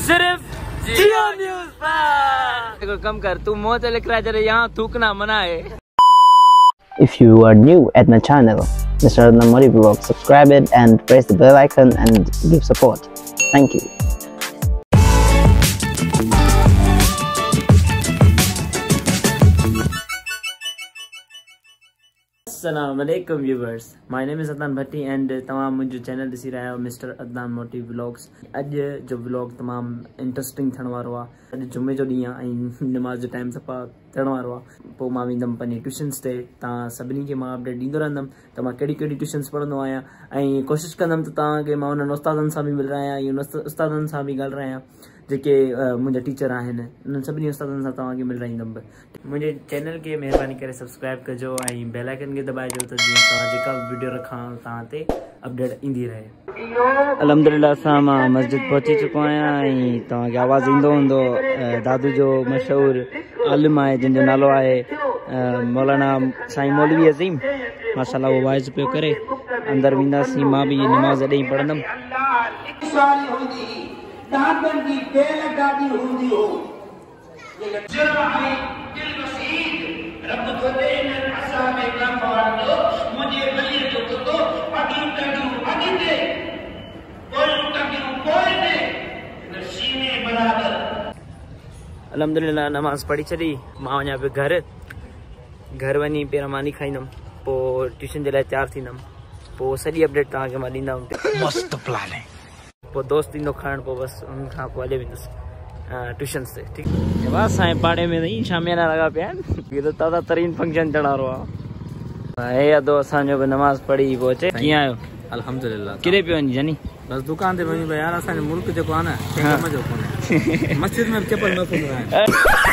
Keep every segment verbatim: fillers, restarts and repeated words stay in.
सिर्फ जियो न्यूज़ पर। कम कर, तू मुंह से लिख रहा है जरा, यहाँ थूकना मना है। If you are new at my channel, Mister Adnan Modi Vlog, subscribe it and press the bell icon and give support. Thank you. Assalamualaikum viewers, my name is Adnan Bhatti and तमाम मुझे channel दिसी रहा है mister Adnan मोटी vlogs. अज जो vlog तमाम interesting थियण वारो आहे। अॼु जुमे जो ॾींहुं आहे ऐं नमाज़ जो टाइम सफ़ा थियण वारो आहे। पोइ मां वेंदुमि पंहिंजी ट्यूशन्स ते। तव्हां सभिनी खे मां अपडेट ॾींदो रहंदुमि त मां कहिड़ी कहिड़ी ट्यूशन्स पढ़ंदो आहियां ऐं कोशिशि कंदुमि त तव्हांखे मां उन्हनि उस्तादनि सां बि मिलंदा आहियां ऐं उन उस्तादनि सां बि ॻाल्हाए आहियां जेके मुंहिंजा टीचर आहिनि। उन्हनि सभिनी उस्तादनि सां तव्हांखे मिलाईंदुमि। मुंहिंजे चैनल खे महिरबानी करे सब्सक्राइब कजो ऐं बेल आइकन खे दॿाइजो त जीअं तव्हां जेका बि वीडियो रखां तव्हां ते अपडेट ईंदी रहे। अल्हम्दुलिल्लाह असां मां मस्जिद पहुची चुको आहियां ऐं तव्हांखे आवाज़ ईंदो हूंदो दादू जो मशहूरु आलिम आहे जंहिंजो नालो आहे मौलाना साईं मौलवी अज़ीम। माशाल्लाह उहो वाइज़ पियो करे। अंदरि वेंदासीं, मां बि नमाज़ ॾेई पढ़ंदुमि। दादन की बेल गाड़ी हुंदी हो ये जरा है दिल मसीद रब को देने असाब गफार दो मुझे बली जो तो अगी तगी अगी दे कोई तगी कोई दे नसीने बराबर। अल्हम्दुलिल्लाह नमाज पढ़ी छॾी। मां वञा पियो घर। घर वञी पहिरियों मानी खाईंदुमि, पोइ ट्यूशन जे लाइ तयारु थींदुमि, पोइ सॼी अपडेट तव्हांखे मां ॾींदुमि। मस्त प्लान आहे। पोइ दोस्त ईंदो खणण, पोइ बसि उन खां पोइ हले वेंदुसि ट्यूशन ते। ठीकु आहे बसि असांजे पाड़े में त शामियाना लॻा पिया आहिनि। इहो त ताज़ा तरीन फंक्शन थियण वारो आहे। हे अदो असांजो बि नमाज़ पढ़ी पोइ अचे। कीअं आहियो? अल्हम्दुलिल्लाह। किथे पियो वञी जनी? बसि दुकान ते वञी पियो यार। असांजो मुल्क जेको आहे न कम जो कोन्हे। मस्जिद में चपल न फुंदो आहे।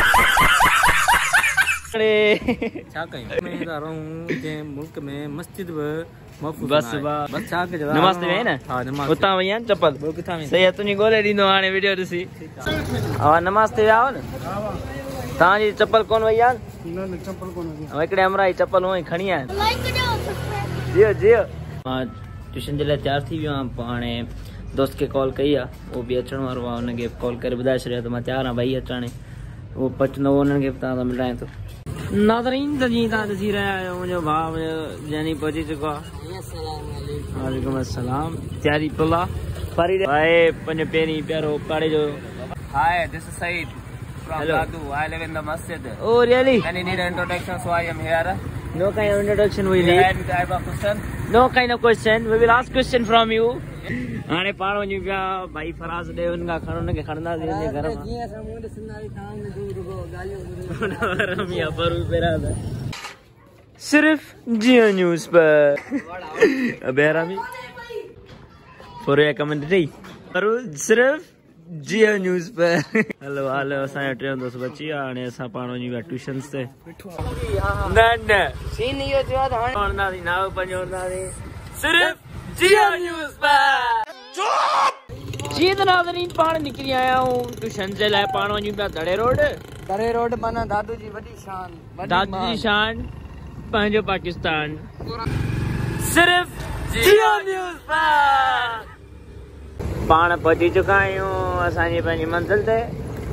छा कयूं में था रहूं जंहिं मुल्क में मस्जिद बि बस बस छा कजे नमाज़ ते वई न। हां नमाज़ उतां वई आहिनि चपल ॿियो किथां वई? सही आहे, तुंहिंजी ॻोल्हे ॾींदो हाणे वीडियो ॾिसी। हा नमाज़ ते विया हुआ न? तव्हांजी चपल कोन वई आहे? न न चपल कोन वई। हिकिड़े हमरा जी चपल हूअं ई खणी आहिनि। जियो जियो। मां ट्यूशन जे लाइ तयारु थी वियो आहियां। पोइ हाणे दोस्त खे कॉल कई आहे, उहो बि अचण वारो आहे। हुनखे कॉल करे ॿुधाए छॾियो त मां तयारु आहियां भई अचण। उहो पचंदो हुननि खे बि तव्हां सां मिलायां थो। नाज़रीन त जीअं तव्हां ॾिसी रहिया आहियो मुंहिंजो भाउ जनी पहुची चुको आहे। वालेकुम अस्सलाम। तयारी फुल आहे भाई। पंहिंजो पहिरीं प्यारो पाड़े जो। Hi this is Saeed from Dadu. I live in the masjid. Oh really? And you need introduction so I am here. No kind of introduction we need. And I have a question. No kind of question, we will ask question from you. हाणे पाण वञी पिया भाई फराज़ ॾे हुन खां खण हुनखे खणंदासीं घर मां। जीअं असां मुंहुं ॾिसंदासीं तव्हां में दूर रुगो ॻाल्हियूं रमिया पर पहिरां त सिर्फ जियो न्यूज़ पर। बेरामी फॉर योर कमेंट ॾेई पर सिर्फ जियो न्यूज़ पर। हलो हलो असांजो टे दोस्त बची विया। हाणे असां पाण वञी विया ट्यूशन्स ते। न न सीन इहो थियो आहे हाणे वणंदासीं नाव पंहिंजो वणंदासीं सिर्फ जियो न्यूज़ पर। जी त नाज़रीन पाण निकिरी आया आहियूं ट्यूशन जे लाइ। पाण वञूं पिया दड़े रोड। दड़े रोड माना दादू जी वॾी शान। दादू जी शान पंहिंजो पाकिस्तान सिर्फ जियो न्यूज़ पर। पाण पहुची चुका आहियूं असांजी पंहिंजी मंज़िल ते।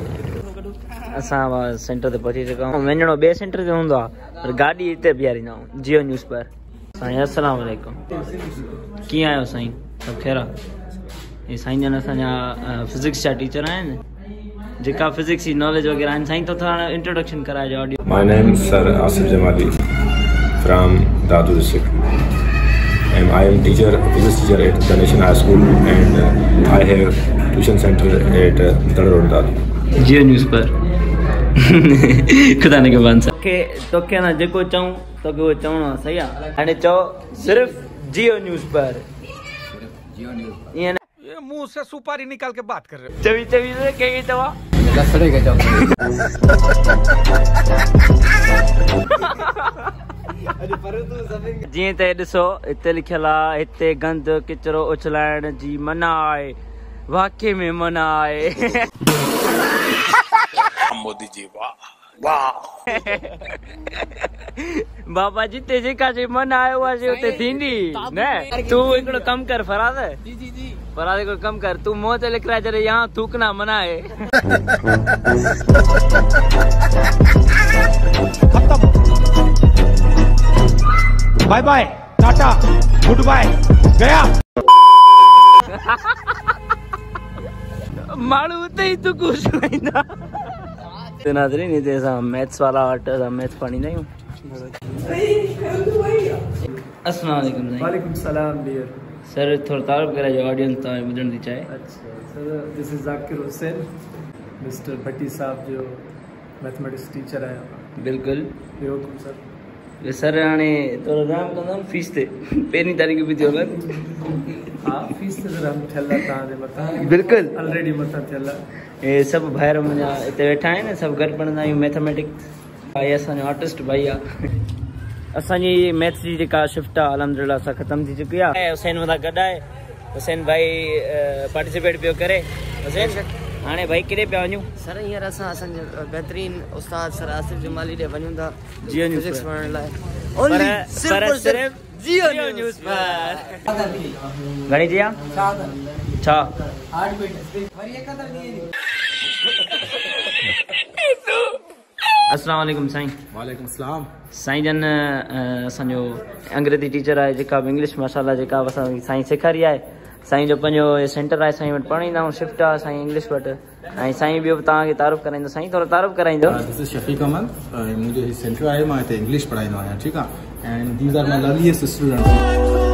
असां सेंटर ते पहुची चुका आहियूं। वञिणो ॿिए सेंटर ते हूंदो आहे पर गाॾी हिते बीहारींदा आहियूं जियो न्यूज़ पर। साईं अस्सलाम वालेकुम। कीअं आहियो साईं? सभु ख़ैरु आहे? साईं जन असांजा फिज़िक्स जा टीचर आहिनि। जेका फिज़िक्स जी नॉलेज वग़ैरह आहिनि साईं तो थोरा इंट्रोडक्शन कराइजो audio. My name sir Asif Jamali from Dadu district and I am teacher physics teacher at the National High School and uh, I have tuition center at uh, Dad Dadu। Geo news पर। खुदा ने के बांसा के तो क्या ना जेको चाहूं तो के वो चाहना सही है। हाणे चो सिर्फ जियो न्यूज़ पर। जियो न्यूज़ ये ये मुंह से सुपारी निकाल के बात कर रहे हो। चवी चवी से के के तवा लसड़े के जाओ। जीअं त ॾिसो हिते लिखियल आहे हिते गंद किचिरो उछलाइण जी मना आहे। वाकई में मना आहे। मोदी जी वाह वाह। बाबा जिते जेका जे मना आहे उहा जे उते थींदी न। तूं हिकिड़ो कमु कर फराज़। पर आदे कोई कम कर तू मुंह ते लिख रहा जरे यहाँ थूकना मना है। Bye bye tata good bye गया। मालू उते ही तू कुछ नहीं था। तो नाज़रीन ये जैसा मैथ्स वाला आर्ट मैथ्स पढ़ी नहीं हूँ। अस्सलाम वालेकुम। वालेकुम सलाम डियर सर थोड़ा तारुफ करा जो ऑडियंस तो बुझण दी चाहे। अच्छा sir this is Zakir Hussain mister Bhatti sahab जो मैथमेटिक्स टीचर है। बिल्कुल वेलकम सर। वे सर हाणे थोड़ा राम कंदम फीस ते पहिरीं तारीख़ बि थियो लॻ। हां फीस ते सर हम थियल तां दे मथा बिल्कुल ऑलरेडी मथा थियल ए सब भाइर मुंहिंजा हिते वेठा आहिनि सभु गॾु पढ़ंदा आहियूं मैथमेटिक्स। भाई असांजो आर्टिस्ट भाई आहे। असांजी मैथ्स जी जेका शिफ्ट आहे अलहमदिल्ला सां ख़तम थी चुकी आहे। हुसैन मथां गॾु आहे। हुसैन भाई पार्टिसिपेट पियो करे। हुसैन हाणे भाई केॾे पिया वञूं? सर हींअर असां असांजे बहितरीन उस्ताद सर आसिफ जमाली ॾे वञूं था जियो न्यूज़ फिजिक्स पढ़ण लाइ। पर पर सिर्फ जियो न्यूज़ पर। घणी जी आहे? छा अस्सलाम वालेकुम साईं। वालेकुम सलाम। साईं जन असांजो अंग्रेजी टीचर आहे जेका बि इंग्लिश माशाल्लाह जेका असांखे साईं सेखारी आहे। साईं जो पंहिंजो सेंटर आहे साईं वटि पढ़ाईंदा आहियूं शिफ्ट आहे साईं इंग्लिश वटि ऐं साईं ॿियो तव्हांखे तारुफ़ कराईंदो। साईं थोरो तारुफ़ कराईंदो। दिस इज शफीक अहमद मुंहिंजो सेंटर आहे मां हिते इंग्लिश पढ़ाईंदो आहियां। ठीकु आहे and these are my loveliest students.